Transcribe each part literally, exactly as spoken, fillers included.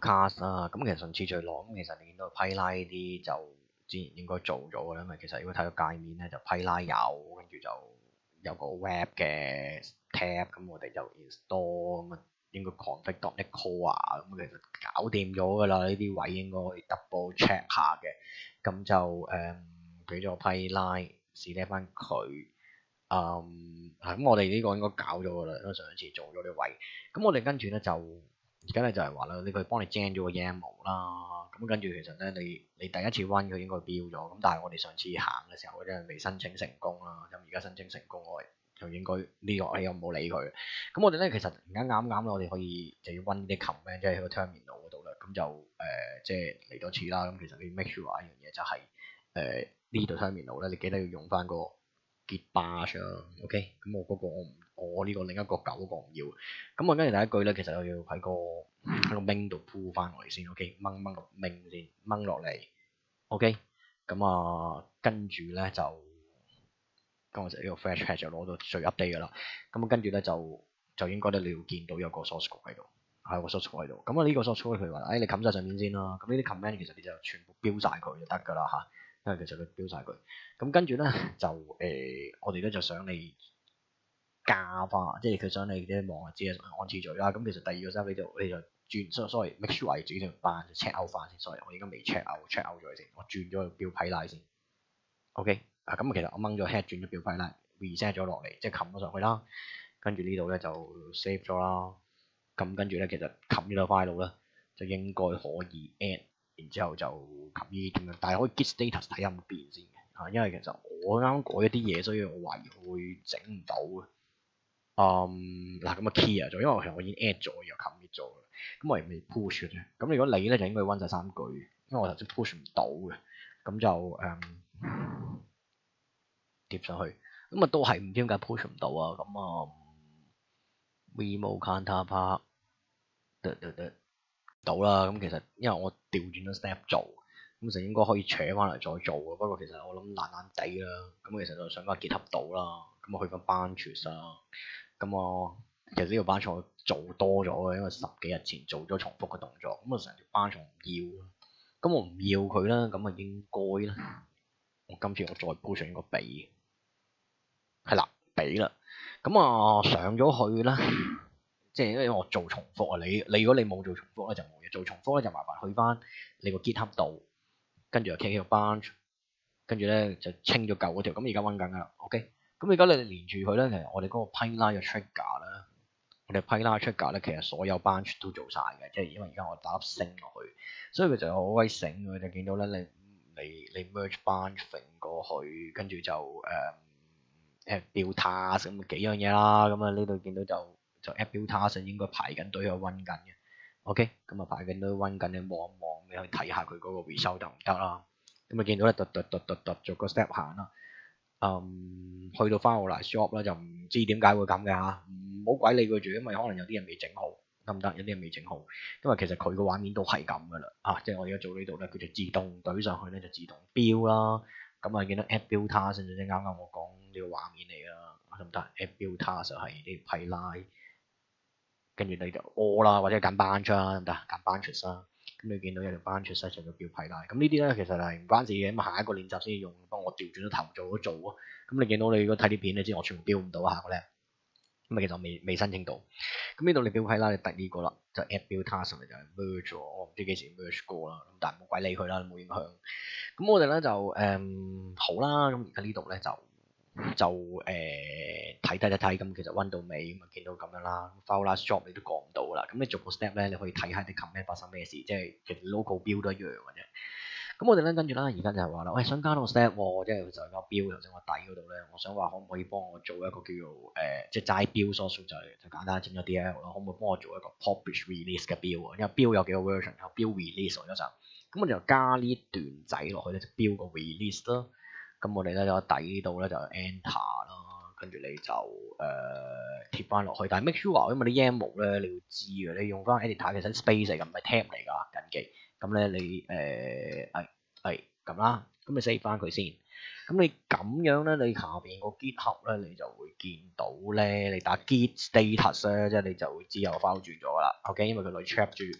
forecast 啦，咁其實順次序落，咁其實你見到 pipeline 呢啲就之前應該做咗嘅啦，因為其實如果睇個界面咧就 pipeline 有，跟住就有個 web 嘅 tab，咁我哋就 install 咁啊，應該 config.net core 啊，咁其實搞掂咗㗎啦，呢啲位應該可以 double check 下嘅，咁就誒俾咗 pipeline 試睇翻佢。嗯，係咁，我哋呢個應該搞咗㗎啦，因為上一次做咗呢位，咁我哋跟住咧就而家咧就係話啦，你佢幫你 gen 咗個 YAML 啦，咁跟住其實咧你你第一次 run 佢應該標咗，咁但係我哋上次行嘅時候咧未申請成功啦，咁而家申請成功我哋就應該呢個你又唔好理佢，咁我哋咧其實而家啱啱我哋可以就要 run 啲 command 即係喺個 terminal 嗰度啦，咁就誒、呃、即係嚟多次啦，咁其實你 make sure 一樣嘢就係誒呢度 terminal 咧，你記得要用翻個Git bash 啊 ，OK，咁我嗰個我唔，我呢個另一個九個唔要，咁我跟住第一句咧，其實我要喺個喺個 main 度 pull 翻落嚟先 ，OK，掹掹個 main 先，掹落嚟 ，OK，咁啊跟住咧就，咁我就呢個 fetch head 就攞到最 update 噶啦，咁跟住咧就就應該咧你要見到有個 source code 喺度，係有個 source code 喺度，咁啊呢個 source code 佢話，誒你冚晒上面先啦，咁呢啲 command 其實你就全部標晒佢就得噶啦嚇。因為其實佢標晒佢，咁跟住咧就誒、呃，我哋咧就想你加翻，即係佢想你啲望下知啊按次序啦。咁其實第二個 step 你就你就轉，sorry make sure 係轉條班 check out 翻先 ，sorry 我而家未 check out，check out 咗佢先，我轉咗個標 pipeline 先。OK， 啊咁其實我掹咗 head 轉咗標 pipeline，reset 咗落嚟，即係冚咗上去啦。跟住呢度咧就 save 咗啦。咁跟住咧其實冚呢個 file 咧就應該可以 add。然之後就冚呢點樣，但係可以 git status 睇下有冇變先嘅嚇，因為其實我啱啱改一啲嘢，所以我懷疑會整唔到嘅。嗯，嗱咁啊 key 啊咗，因為其實我已經 add 咗又 commit 咗嘅，咁我亦未 push 嘅。咁如果你咧就應該 run 晒三句，因為我頭先 push 唔到嘅，咁就誒貼、嗯、上去，咁啊都係唔知點解 push 唔到啊，咁啊 remove counterpart 得得得。到啦，咁其實因為我調轉咗 step 做，咁就應該可以扯翻嚟再做嘅。不過其實我諗懶懶地啦，咁其實就想翻結合到啦，咁我去翻 branches 啊，咁我其實呢個 branch 我做多咗嘅，因為十幾日前做咗重複嘅動作，咁我成條 branch 唔要，咁我唔要佢啦，咁啊應該啦，我今次我再 push 應該俾，係啦，俾啦，咁啊上咗去啦。即係因為我做重複啊，你你如果你冇做重複咧就冇嘢，做重複咧就麻煩去翻你個 GitHub 度，跟住就 click 個 branch，跟住咧就清咗舊嗰條，咁而家溫緊噶啦 ，OK，咁而家你連住佢咧，其實我哋嗰個 pipeline 嘅 trigger 咧，我哋 pipeline trigger 咧其實所有 branch 都做晒嘅，即係因為而家我打粒星落去，所以佢就好鬼醒，佢就見到咧你你你 merge branch 揈過去，跟住就誒誒 build task 咁幾樣嘢啦，咁啊呢度見到就。就 app build task 應該排緊隊去温緊嘅 ，OK， 咁啊排緊隊温緊，你望一望，你去睇下佢嗰個 result 得唔得啦？咁啊見到咧，突突突突突逐個 step 行啦，嗯，去到 finalize job 啦，就唔知點解會咁嘅嚇，唔好鬼理佢住，因為可能有啲人未整好，得唔得？有啲人未整好，因為其實佢個畫面都係咁噶啦，啊，即係我而家做呢度咧，佢就自動懟上去咧，就自動標啦，咁啊見到 app build task 就即啱啱我講呢個畫面嚟啦，得唔得 ？app build task 就係啲 pipeline。跟住你就 all 啦，或者揀 branch 啦，得唔得？揀 branches 啦，咁你見到有條 branches 咧就叫標 pipeline。咁呢啲咧其實係唔關事嘅，咁下一個練習先用，幫我調轉咗頭做咗做啊。咁你見到你如果睇啲片，你知我全部標唔到下個咧，咁啊其實我未未申請到。咁呢度你標 pipeline 你第呢個啦，就 add build task 就係 merge，我唔知幾時 merge 過啦，咁但係冇鬼理佢啦，冇影響。咁我哋咧就誒、嗯、好啦，咁而家呢度咧就。就誒睇睇睇睇，咁其實温到尾咁啊，見到咁樣啦 ，file job 你都過唔到啦。咁你逐個 step 咧，你可以睇下啲 command 發生咩事，即係其實 local build 都一樣嘅啫。咁我哋咧跟住啦，而家就係話啦，喂想加多個 step 喎，即係就個 build 頭先我底嗰度咧，我想話可唔可以幫我做一個叫做誒、呃，即係齋 build source 就就簡單整咗 D L 啦，可唔可以幫我做一個 publish release 嘅 build 啊？因為 build 有幾個 version， 有 build release 嗰陣，咁我哋就加呢段仔落去咧，就 build 個 release 啦。咁我哋咧就底度咧就 enter 啦，跟住你就誒貼翻落去。但係 make sure 因為啲 YAML 咧你要知嘅，你用翻 editor 其實 space 嚟㗎，唔係 tab 嚟㗎，緊記。咁咧你誒係係咁啦，咁你 save 翻佢先。咁你咁樣咧，你下邊個 GitHub 咧，你就會見到咧，你打 git status 咧，即係你就會知有 file 轉咗㗎啦。OK，因為佢嚟 check 住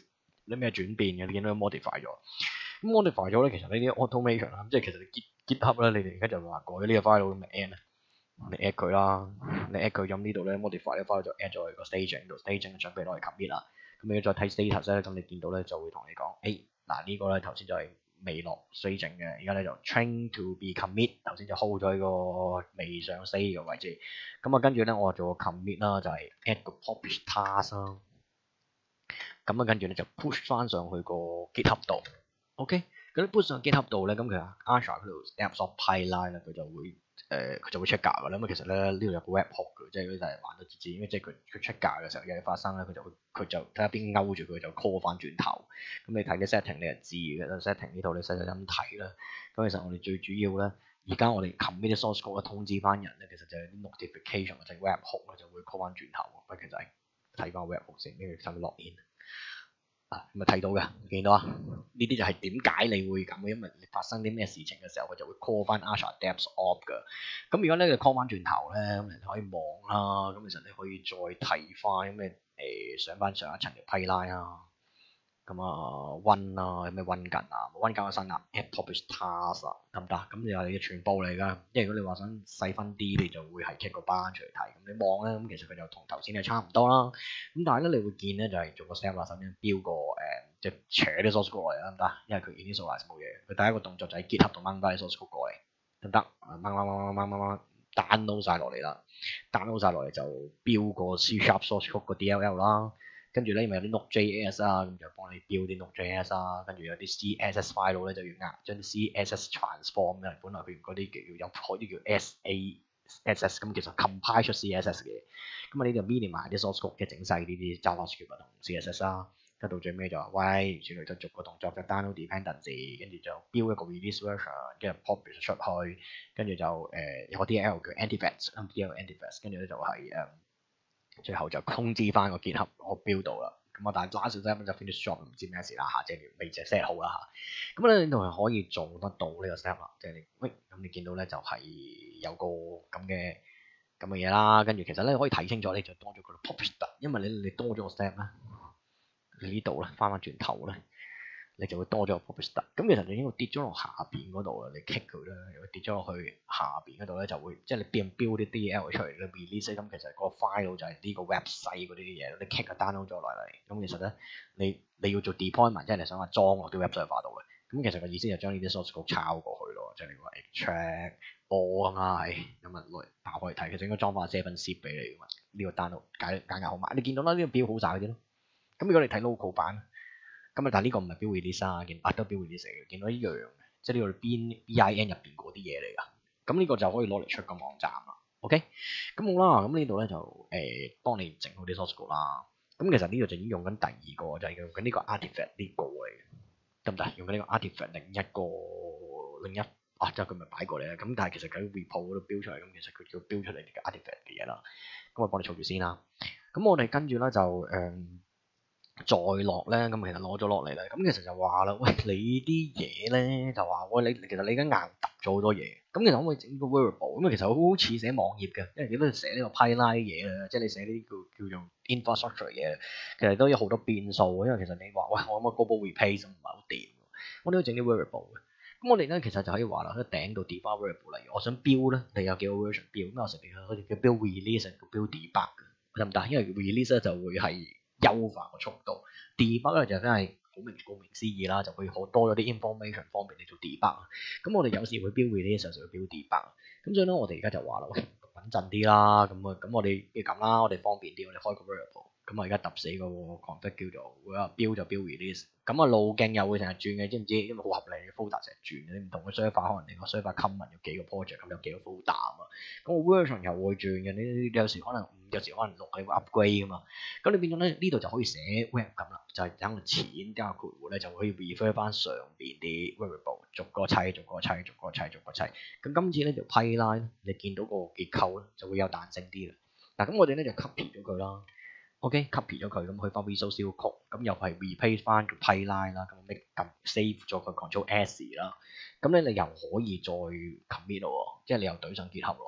啲咩轉變嘅，你見到 modify 咗。咁 modify 咗咧，其實呢啲 automation 啦，即係其實你 GitHub 咧，你哋而家就話改咗呢個 file 咁咪 add 啊，你 add 佢啦，你 add 佢咁呢度咧 modify 呢個 file 就 add 咗去個 staging 度 ，staging 準備攞嚟 commit 啦。咁你再睇 status 咧，咁你見到咧就會同你講，誒嗱呢個咧頭先就係未落 staging 嘅，而家咧就 train to be commit， 頭先就 hold 咗喺個未上 stage 嘅位置。咁啊跟住咧我做個 commit 啦，就係 add 個 publish task 啦。咁啊跟住咧就 push 翻上去個 GitHub 度 ，OK。咁 push 上 GitHub 度咧，咁其實 Azure 嗰度 Azure Pipelines 咧，佢就會誒佢就會 check 㗎啦。咁其實咧呢度有個 webhook 嘅，即係嗰啲就係玩到自自，因為即係佢佢 check 嘅時候有嘢發生咧，佢就會佢就睇下邊勾住佢就 call 翻轉頭。咁你睇啲 setting 你就知嘅 setting 呢度你細細咁睇啦。咁其實我哋最主要咧，而家我哋 commit 啲 source code 通知翻人咧，其實就係啲 notification 或者 webhook 咧就會 call 翻轉頭。不過其實係睇翻 webhook 先，跟住上面 login。啊，咪睇到嘅，見到啊？呢啲就係點解你會咁嘅，因為你發生啲咩事情嘅時候，佢就會 call 翻 Azure DevOps 嘅。咁如果咧你 call 翻轉頭咧，咁你可以望啦。咁其實你可以再睇翻咩誒上翻上一層嘅 pipeline 啊。咁啊 run 啊，有咩 run 緊啊 ，run 緊個新啊 add publish task 啊，得唔得？咁又係你嘅全部嚟㗎。即係如果你話想細分啲，你就會係 kick 個班出嚟睇。咁你望咧，咁其實佢就同頭先係差唔多啦。咁但係咧，你會見咧就係、是、做個 step 啦，首先標個誒即係扯啲 source code 過嚟，得唔得？因為佢 initialize 冇嘢，佢第一個動作就喺 GitHub 度掹翻啲 source code 過嚟，得唔得？掹掹掹掹掹掹掹 download 曬落嚟啦 ，download 曬落嚟就標個 C sharp source code 個 D L L 啦。跟住咧，咪有啲 Node.js 啊，咁就幫你 build 啲 Node.js 啊，跟住有啲 C S S file 咧就要壓將啲 C S S transform 嘅，本來佢嗰啲叫有嗰啲叫 S A S S， 咁其實 compile 出 C S S 嘅，咁啊呢度 mini 埋啲 source code 嘅整細呢啲 JavaScript 同 C S S 啦，跟到最尾就話喂，轉嚟就逐個動作嘅 download dependency，跟住就 build 一個 release version，跟住 publish 出去，跟住就誒、呃、有個 D L L 叫 antifact，D L L antifact，跟住咧就係、是、誒。呃最後就通知翻個結合我 build 到啦，咁啊但係 last step 就 finish job 唔知咩事啦嚇，即係未隻 set 好啦嚇，咁咧呢度係可以做得到呢個 step 啦，即係你喂咁你見到咧就係有個咁嘅咁嘅嘢啦，跟住其實咧可以睇清楚你就多咗個 publish， 因為你你多咗個 step 咧，你呢度咧翻翻轉頭咧。你就會多咗個 publish 咁其實你應該跌咗落下邊嗰度啦，你 kick 佢啦，如果跌咗落去下邊嗰度咧就會即係你變 build 啲 D L 出嚟，你 release 咁其實個 file 就係呢個 website 嗰啲嘢，你 kick 個 download 咗落嚟，咁其實咧你你要做 deployment，即係你想話裝落啲 website 度嘅，咁其實個意思就將呢啲 source code 抄過去咯，即係你話 extract all 咁啊，係咁啊來打開嚟睇，其實應該裝翻 seven zip 俾你㗎嘛，呢個 download 解解解好埋，你見到啦，呢個標好晒嗰啲咯，咁如果你睇 local 版。咁啊，但係呢個唔係 build release 啊，見 other build release 嚟嘅，見到一樣嘅，即係呢個 B I N 入邊嗰啲嘢嚟㗎。咁呢個就可以攞嚟出個網站啦。OK，咁好啦，咁呢度咧就誒、呃、幫你整好啲 source code 啦。咁其實呢度就已經用緊第二個，就係、是、用緊呢個 artifact 呢個嚟嘅，得唔得？用緊呢個 artifact 另一個另一啊，即係佢咪擺過嚟咧。咁但係其實喺 repo 嗰度標出嚟，咁其實佢叫標出嚟嘅 artifact 嘅嘢啦。咁我幫你儲住先啦。咁我哋跟住咧就誒。嗯再落咧，咁其實攞咗落嚟啦。咁其實就話啦，喂，你啲嘢咧就話，喂，你其實你而家硬揼咗好多嘢。咁其實可唔可以整個 variable？咁其實好似寫網頁嘅，因為你都寫呢個 pipeline 嘢啦，即係你寫呢啲叫叫做 infrastructure 嘢，其實都有好多變數。因為其實你話，喂，我可唔可以 global replace 唔係好掂？我都要整啲 variable 嘅。咁我哋咧其實就可以話啦，喺頂度 define variable，例如我想 build 咧，你有幾個 version build，咁有時譬如好似叫 build release 叫 build debug 得唔得？因為 release 咧就會係優化個速度 ，debug 咧就真係好明顧名思義啦，就會好多咗啲 information 方便你做 debug。咁我哋有時會 build release，有時會 build debug。咁所以咧，我哋而家就話啦，喂，穩陣啲啦，咁啊，咁我哋要咁啦，我哋方便啲，我哋開個 variable。咁我而家揼死個 config 叫做會啊 build 就 build release。咁啊路徑又會成日轉嘅，知唔知？因為好合理嘅 folder 成日轉，你唔同嘅 server 可能你個 server common 有幾個 project，咁有幾個 folder 啊嘛。咁個 version 又會轉嘅，你有時可能五，有時可能六係會 upgrade 噶嘛。咁你變咗咧呢度就可以寫 web 咁啦，就係等個錢加個括弧咧就可以 refer 翻上邊啲 variable，逐個砌，逐個砌，逐個砌，逐個砌。咁今次呢條 pipeline 你見到個結構咧就會有彈性啲啦。嗱咁我哋咧就 copy 咗佢啦。OK，copy 咗佢，咁去翻 Visual Studio Code，咁又係 replace 翻個 pipeline 啦，咁你撳 save 咗個 Control S 啦，咁咧你又可以再 commit 咯，即係你又懟上結合咯，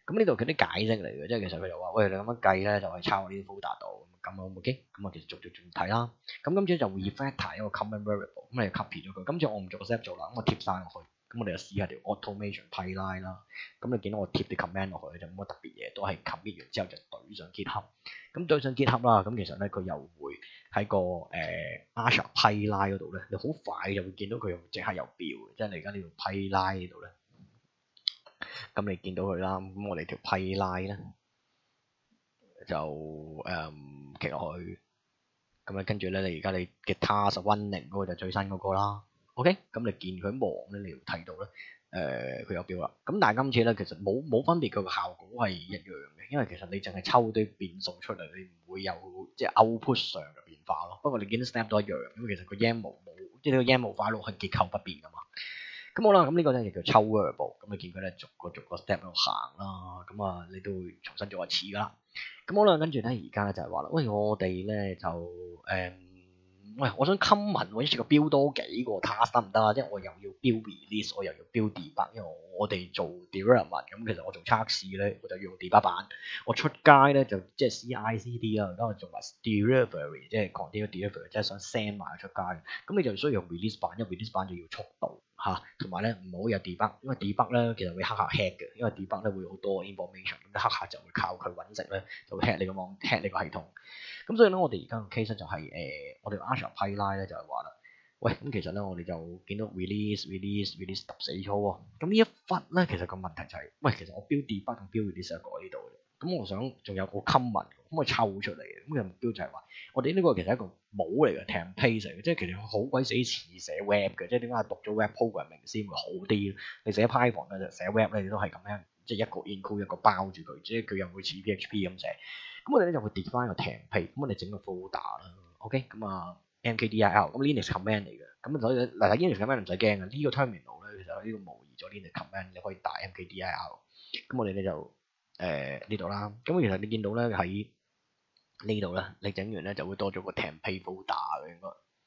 咁呢度佢啲解釋嚟嘅，即係其實佢就話，喂，你咁樣計咧就係抄喺呢啲 folder 度，咁啊 OK，咁啊其實逐逐逐睇啦。咁今次就 refactor 一個 common variable，咁你 copy 咗佢。今次我唔做個 step 做啦，咁我貼晒落去。咁我哋就試下條 automation pipeline 啦。咁你見到我貼啲 command 落去就冇乜特別嘢，都係 commit 完之後就對上 GitHub。咁對上 GitHub 啦，咁其實咧佢又會喺個誒、呃、Azure Pipeline 嗰度咧，你好快就會見到佢即刻有標嘅，即係你而家呢條 Pipeline 呢度咧。咁你見到佢啦，咁我哋條 pipeline 咧就誒騎落去，咁咧跟住咧你而家你嘅 task running 嗰個就最新嗰個啦 ，OK，咁你見佢望咧，你要睇到咧誒佢有標啦，咁但係今次咧其實冇冇分別，佢個效果係一樣嘅，因為其實你淨係抽啲變數出嚟，你唔會有即係 output 上嘅變化咯。不過你見到 step 都一樣，因為其實個 YAML 冇，即係呢個 YAML file 係結構不變噶嘛。咁好啦，咁呢個咧就叫抽 variable，咁你見佢咧逐個逐個 step 喺度行啦，咁啊你都會重新做一次噶啦。咁好啦，跟住咧而家咧就係話啦，喂我哋咧就誒、嗯，喂我想 common 我一次過標多幾個 task 得唔得啊？即係我又要標 release， 我又要標 debug，因為我哋做 development，咁其實我做測試咧我就要用 debug 版，我出街咧就即係 C I C D 啦，而家我做埋 delivery， 即係 continue delivery， 即係想 send 埋出街，咁你就需要用 release 版，因為 release 版就要速度。嚇，同埋咧唔好有 debug，因為 debug 咧其實會黑客 hack 嘅，因為 debug 咧會好多 information，咁啲黑客就會靠佢揾食咧，就會 hack 你個網 hack 你個系統。咁所以咧，我哋而家個 case 就係、是、誒、呃，我哋 Azure Pipeline 咧就係話啦，喂，咁其實咧我哋就見到 release release release 揼死咗喎。咁呢一忽咧，其實個問題就係、是，喂，其實我標 debug 同標 release 係改呢度嘅。咁我想仲有個 common，咁我抽出嚟嘅，咁嘅目標就係話，我哋呢個其實係一個帽嚟嘅 template 嚟嘅，即係其實好鬼死似寫 web 嘅，即係點解讀咗 web programming 先會好啲？你寫 Python 咧就寫 web 咧，你都係咁樣，即係一個 include 一個包住佢，即係佢又會似 P H P 咁寫。咁我哋咧就會 define 個 template，咁我哋整個 folder 啦 ，OK，咁啊 mkdir，咁 Linux command 嚟嘅，咁所以嗱 Linux command 唔使驚嘅，呢個 terminal 咧其實呢個模擬咗 Linux command，你可以打 mkdir，咁我哋咧就。誒呢度啦，咁其實你見到咧喺呢度咧，你整完咧就會多咗個 template folder 嘅應該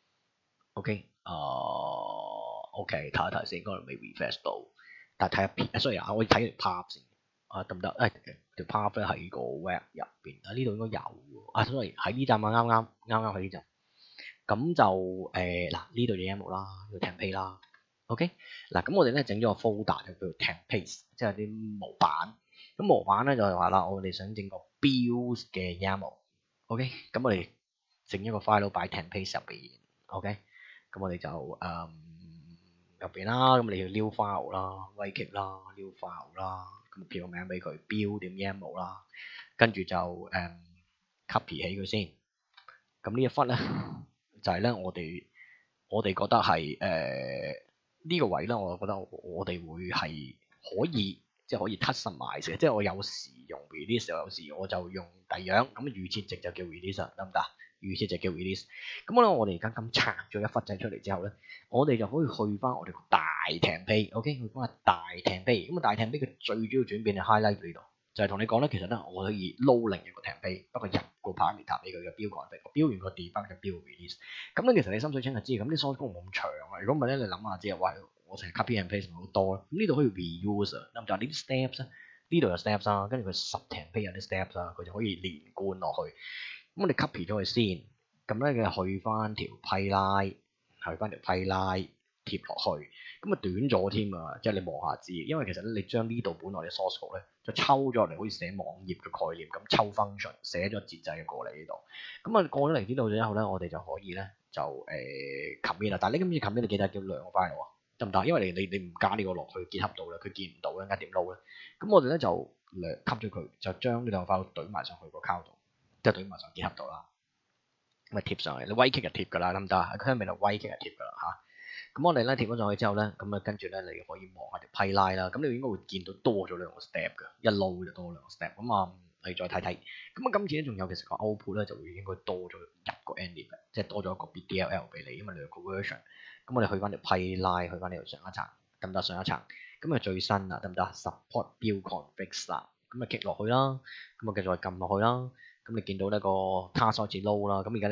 ，OK，啊、呃、OK，睇一睇先，應該未 refresh 到，但係睇下片，sorry 啊，我睇條 path 先，啊得唔得？誒條 path 咧喺個 web 入邊，啊呢度應該有喎，啊 sorry 喺呢站啊，啱啱啱啱喺呢站，咁就誒嗱呢度嘅 YAML 啦，呢個 template 啦 ，OK，嗱咁我哋咧整咗個 folder 就叫做 template，即係啲模板。咁模板咧就係話啦，我哋想整個 build 嘅 YAML，OK， 咁我哋整一個 file 擺 template 入邊 ，OK，咁我哋就誒入邊啦，咁你要 new file 啦 right click 啦 new file 啦，咁編個名俾佢 build 點 YAML 啦，跟住就誒、嗯、copy 起佢先，咁呢一忽咧就係、是、咧我哋我哋覺得係誒呢個位咧，我覺得我哋會係可以。即係可以 customize 嘅，即係我有時用 release， 有時我就用第二樣，咁預設值就叫 release 得唔得？預設值叫 release。咁咧，我哋而家咁拆咗一忽仔出嚟之後咧，我哋就可以去翻我哋個大 template，OK， 去翻個大 template。咁啊，大 template 嘅最主要轉變係 highlight 呢度，就係同你講咧，其實咧我可以撈另一個 template， 不過入個 parameter 俾佢嘅標個 config， 標完個 debug 就標 release。咁咧其實你心水清就知，咁啲 source code 冇咁長啊。如果唔係咧，你諗下知啊，喂。我成日 copy and paste 好多啦，咁呢度可以 reuse 啊，咁就呢啲 steps 咧，呢度有 steps 啊，跟住佢 sub template 有啲 steps 啊，佢就可以連貫落去。咁我哋 copy 咗佢先，咁咧嘅去翻條 pipeline，去翻條 pipeline貼落去，咁啊短咗添啊，即係你望下知，因為其實咧你將呢度本來嘅 source code 咧，就抽咗嚟，好似寫網頁嘅概念咁抽 function， 寫咗節制嘅過嚟呢度。咁啊過咗嚟呢度之後咧，我哋就可以咧就誒 commit 啦。但係你今次 commit 你記得叫兩個 file 啊。得唔得？因為你你你唔加呢個落去結合到咧，佢見唔到咧，啱點撈咧？咁我哋咧就兩吸咗佢，就將呢兩個 file 懟埋上去個 cloud 度，即係懟埋上結合度啦。咁啊貼上嚟，你 right click 就貼㗎啦，得唔得啊？喺佢面度 right click 就貼㗎啦嚇。咁我哋咧貼咗上去之後咧，咁啊跟住咧你可以望下條 pipeline啦。咁你應該會見到多咗兩個 step 㗎，一撈就多兩個 step。咁啊你再睇睇。咁啊今次咧仲有其實個 output 咧就會應該多咗入個 ending 嘅，即係多咗一個 B D L L 俾你，因為兩個 version。咁我哋去翻條 pipeline，去翻呢度上一層，得唔得？上一層，咁啊最新啦，得唔得 ？Support build config 啦，咁啊 click 落去啦，咁啊繼續撳落去啦，咁你見到呢個 task 開始 load 啦，咁而家呢個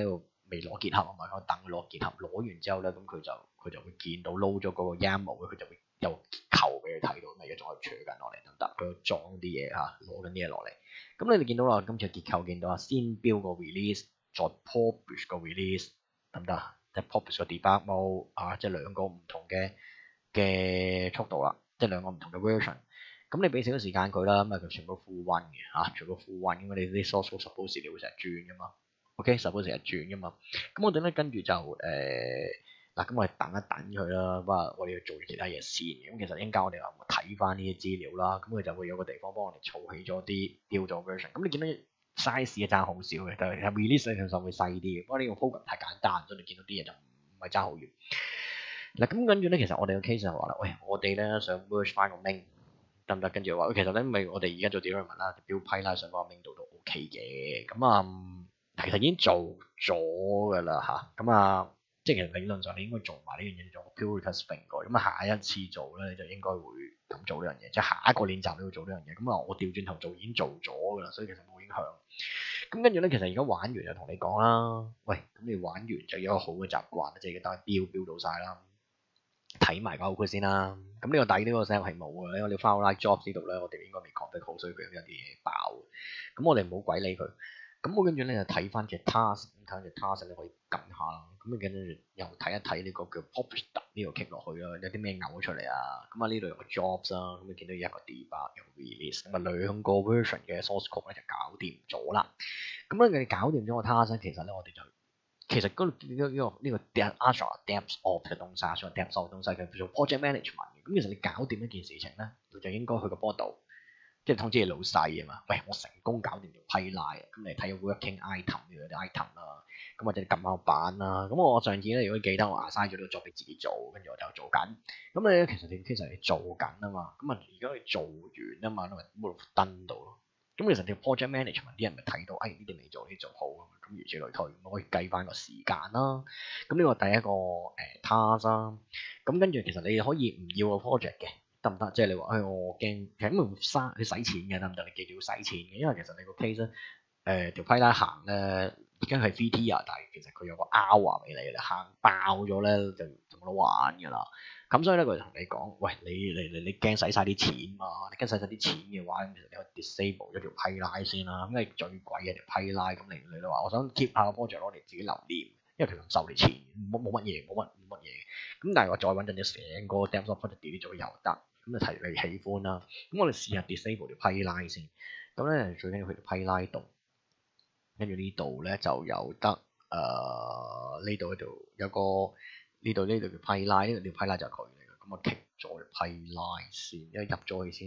未攞結合啊嘛，咁等佢攞結合，攞完之後咧，咁佢就佢就會見到撈咗嗰個 YAML，佢就會有結構俾佢睇到，咁而家仲可以取緊落嚟得唔得？佢裝啲嘢嚇，攞緊啲嘢落嚟。咁你哋見到啦，今次結構見到啊，先標個 release，再 publish 個 release 得唔得？即係 publish 個 debug mode 啊，即係兩個唔同嘅嘅速度啦，即係兩個唔同嘅 version。咁你俾少少時間佢啦，咁啊佢全部 full run 嘅嚇，全部 full run，因為你啲 source code suppose 你會成日轉噶嘛 ，OK，suppose 成日轉噶嘛。咁我哋咧跟住就誒嗱，咁我哋等一等佢啦，不過我哋要做其他嘢先。咁其實應該我哋又睇翻呢啲資料啦，咁佢就會有個地方幫我哋儲起咗啲標咗 version。咁你見到 size 嘅爭好少嘅，但係 release 上會細啲嘅。不過呢個 program 太簡單，所以你見到啲嘢就唔係爭好遠。嗱，咁跟住咧，其實我哋個 case 就話啦，喂，我哋咧想 merge 翻個 main。得唔得？跟住話，其實咧，咪我哋而家做 development 啦，標 pipeline 上嗰個 main 度都 OK 嘅。咁啊、嗯，其實已經做咗㗎啦嚇。咁啊，即係其實理論上你應該做埋呢樣嘢，做個 pull request bingo 過。咁啊，下一次做咧，你就應該會咁做呢樣嘢。即係下一個練習你要做呢樣嘢。咁啊，我調轉頭做已經做咗㗎啦，所以其實冇影響。咁跟住咧，其實而家玩完就同你講啦，喂，咁你玩完就有一個好嘅習慣，即係而家標標到晒啦。睇埋個 output 先啦，咁呢個底呢個 set 係冇嘅，因為你 file like jobs 呢度咧，我哋應該未講得好，所以佢有啲嘢爆。咁我哋唔好鬼理佢。咁我跟住咧就睇翻隻 task， 睇翻隻 task 你可以撳下啦。咁跟住又睇一睇呢個叫 publish 呢個 kick 落去啦，有啲咩嘔出嚟啊？咁啊呢度有個 jobs 啦，咁你見到一個 debug 有個 release，咁啊兩個 version 嘅 source code 咧就搞掂咗啦。咁咧你搞掂咗個 task 其實咧我哋就其實嗰、這個呢、這個呢、這個 Azure DevOps 嘅東西，Azure DevOps 嘅東西佢叫做 project management 嘅。咁其實你搞掂一件事情咧，你就應該去個 board 度，即係通知你老細啊嘛。喂，我成功搞掂條 pipeline，咁你睇下 working item 呢啲 item 啦，咁或者你撳下板啦。咁我上次咧，如果記得我 assign 咗呢個 job 俾自己做，跟住我就做緊。咁你咧其實你其實你做緊啊嘛，咁啊而家你做完啊嘛，咁咪冇登到咯。咁其實條 project management 啲人咪睇到，哎呢啲未做，呢啲做好，咁如此類推，可以計翻個時間啦。咁呢個第一個誒 task 啦。咁跟住其實你可以唔要個 project 嘅，得唔得？即係你話，哎我驚，其實咁會嘥，你使錢嘅得唔得？你記住要使錢嘅，因為其實你個 case 咧，誒條 pipeline 行咧，而家係 three tier，但係其實佢有個 hour 俾你，你行爆咗咧就就冇得玩㗎啦。咁所以咧，佢就同你講，喂，你你你你驚使晒啲錢嘛？你驚使晒啲錢嘅話，咁其實你可以 disable 咗條 pipeline先啦。咁你最貴嘅條 pipeline，咁你你都話，我想 keep 下個 project 攞嚟自己留念，因為其實唔收你錢，冇冇乜嘢，冇乜冇乜嘢。咁但係我再揾陣就成個 DevOps project delete 咗又得，咁就睇你喜歡啦。咁我哋試下 disable 條 pipeline 先。咁咧最緊要去條 pipeline 度，跟住呢度咧就有得誒呢度呢度有個。呢度呢度叫 pipeline， 呢度條 pipeline 就係佢嚟嘅，咁我 click 咗 pipeline 先，因為入咗去先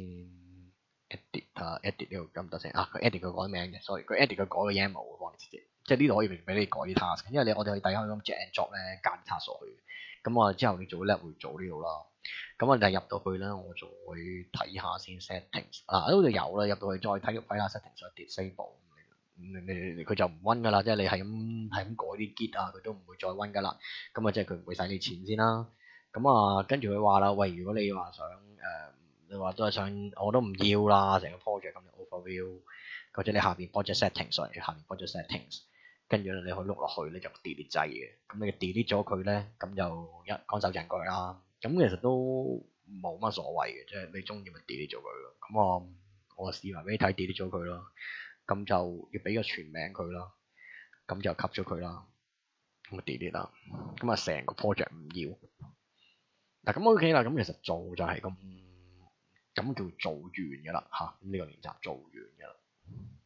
edit 啊 edit 呢度得唔得先啊？佢 edit 佢改名嘅，所以佢 edit 佢改個 YAML 嘅幫你直接，即係呢度可以俾你改啲 task，因為你我哋可以第一可以咁 drag and drop 咧加啲 task 落去，咁我之後你做 lab 會做呢度啦，咁我就入到去咧，我就會睇下先 settings 啊，呢度有啦，入到去再睇個 pipeline settings 再 disable。你你佢就唔溫噶啦，即係你係咁係咁改啲 git 啊，佢都唔會再溫噶啦。咁啊，即係佢唔會使你錢先啦。咁啊，跟住佢話啦，喂，如果你話想誒、呃，你話都係想，我都唔要啦，成個 project 咁就 overview，或者你下邊 project settings，所以下邊 project settings，跟住咧你可以碌落去咧就 delete 掣嘅。咁你 delete 咗佢咧，咁就一乾手淨腳啦。咁其實都冇乜所謂嘅，即係你中意咪 delete 咗佢咯。咁我我試埋俾你睇 delete 咗佢咯。咁就要俾個全名佢啦，咁就 cut 咗佢啦，咁啊 delete 啦，咁啊成個 project 唔要。嗱咁 OK 啦，咁其實做就係咁，咁叫做完嘅啦嚇，咁呢個練習做完嘅啦。